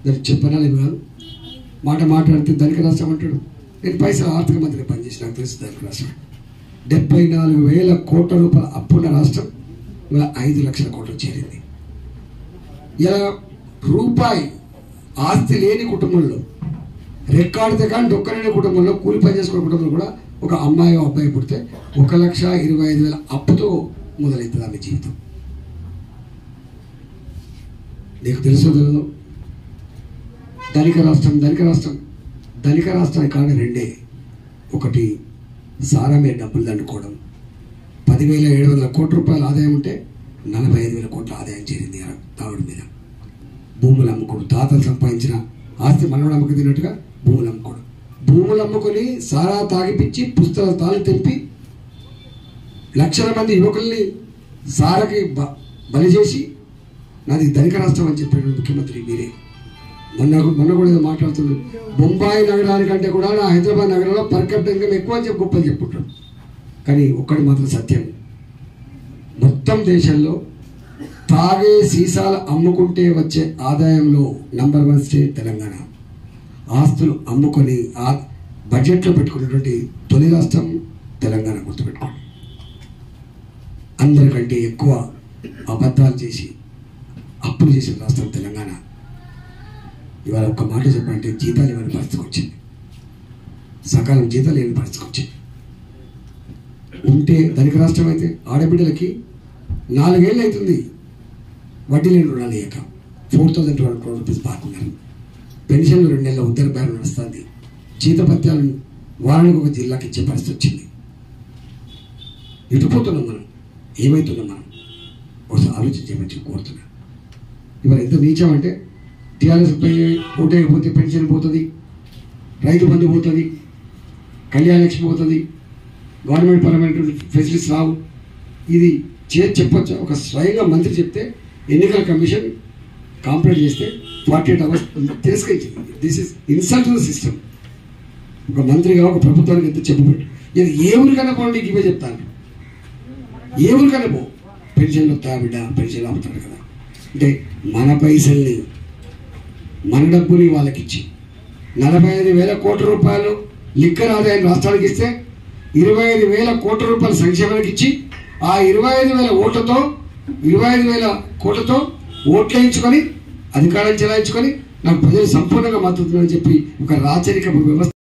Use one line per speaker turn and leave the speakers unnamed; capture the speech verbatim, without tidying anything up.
దానికి చెప్పనాలి కాదు. మాట మాట్లాడితే ధనిక రాష్ట్రం అంటాడు. నేను పైసలు ఆర్థిక మంత్రిగా పనిచేసి నాకు తెలుసు ధనిక రాష్ట్రం. డెబ్బై నాలుగు వేల కోట్ల రూపాయల అప్పున్న రాష్ట్రం ఇవాళ ఐదు లక్షల కోట్లు చేరింది. ఇలా రూపాయి ఆస్తి లేని కుటుంబంలో, రెక్కాడితే కానీ డొక్కలేని కుటుంబంలో, కూలి పని చేసుకునే కుటుంబంలో కూడా ఒక అమ్మాయి అబ్బాయి పుడితే ఒక లక్ష ఇరవై ఐదు వేల అప్పుతో మొదలవుతుంది ఆమె జీవితం. నీకు తెలుసో తెలియదు, ధనిక రాష్ట్రం ధనిక రాష్ట్రం ధనిక రాష్ట్రానికి కారణం రెండే. ఒకటి సారా మీద డబ్బులు దండుకోవడం. పదివేల ఏడు వందల కోట్ల రూపాయల ఆదాయం ఉంటే నలభై ఐదు వేల కోట్ల ఆదాయం చేరింది తాగుడు మీద. భూములు అమ్ముకోడు, తాతలు సంపాదించిన ఆస్తి మనవడు అమ్మకు తిన్నట్టుగా భూములు అమ్ముకోడు. భూములు అమ్ముకొని సారా తాగిపించి పుస్తకాలు తాళ్ళు తెంపి లక్షల మంది యువకుల్ని సారాకి బ బలి చేసి నాది ధనిక రాష్ట్రం అని చెప్పాడు ముఖ్యమంత్రి మీరే. మొన్న మొన్న కూడా ఏదో మాట్లాడుతున్నాడు. బొంబాయి నగరానికంటే కూడా నా హైదరాబాద్ నగరంలో పర్ క్యాపిటా ఇన్కమ్ ఎక్కువ అని చెప్పి గొప్పలు చెప్పుకుంటాడు. కానీ ఒక్కటి మాత్రం సత్యం, మొత్తం దేశంలో తాగే సీసాలు అమ్ముకుంటే వచ్చే ఆదాయంలో నంబర్ వన్ స్టేట్ తెలంగాణ. ఆస్తులు అమ్ముకొని ఆ బడ్జెట్లో పెట్టుకున్నటువంటి తొలి రాష్ట్రం తెలంగాణ, గుర్తుపెట్టుకోండి. అందరికంటే ఎక్కువ అబద్ధాలు చేసి అప్పులు చేసిన రాష్ట్రం తెలంగాణ. ఇవాళ ఒక్క మాట చెప్పాలంటే జీతాలు ఇవ్వని పరిస్థితికి వచ్చింది, సకాలం జీతాలు ఇవ్వని పరిస్థితికి వచ్చింది. ఉంటే ధనిక రాష్ట్రం అయితే ఆడబిడ్డలకి నాలుగేళ్ళు అవుతుంది వడ్డీ లేని రుణాలు ఇయ్యక four thousand two hundred crore rupees బాగున్నారు. పెన్షన్లు రెండు నెలల ఉత్తర బ్యాన్ నడుస్తుంది. జీతపత్యాలను వారానికి ఒక జిల్లాకి ఇచ్చే పరిస్థితి వచ్చింది. ఇటుపోతున్నాం మనం, ఏమవుతున్నాం మనం ఒకసారి ఆలోచించమని కోరుతున్నా. ఇవాళ ఎంత నీచం అంటే టీఆర్ఎస్ పై ఓటేయకపోతే పెన్షన్ పోతుంది, రైతు బంధు పోతుంది, కళ్యాణ లక్ష్మి పోతుంది, గవర్నమెంట్ పరమైన ఫెసిలిటీస్ రావు. ఇది చేసి చెప్పొచ్చు. ఒక స్వయంగా మంత్రి చెప్తే ఎన్నికల కమిషన్ కాంప్లైంట్ చేస్తే ఫార్టీ ఎయిట్ అవర్స్ తిరస్కరించింది. This is insult to the system. ఒక మంత్రిగా ఒక ప్రభుత్వానికి ఎంత చెప్పబెట్టు. ఇది ఏ ఊరికైనా పోండి, ఇవే చెప్తాను. ఏ ఊరికైనా పో, పెన్షన్లు వస్తాయా బిడ్డ, పెన్షన్లు అమ్ముతాడు కదా అంటే మన పైసల్ని మన డబ్బుని వాళ్ళకి ఇచ్చి నలభై ఐదు వేల కోట్ల రూపాయలు లిక్కర్ ఆదాయం రాష్ట్రానికి ఇస్తే ఇరవై ఐదు వేల కోట్ల రూపాయల సంక్షేమానికి ఇచ్చి ఆ ఇరవై ఐదు వేల ఓట్లతో ఇరవై ఐదు వేల కోట్లతో ఓట్లు వేయించుకొని అధికారం చెలాయించుకొని నాకు ప్రజలు సంపూర్ణంగా మద్దతు అని చెప్పి ఒక రాచరిక వ్యవస్థ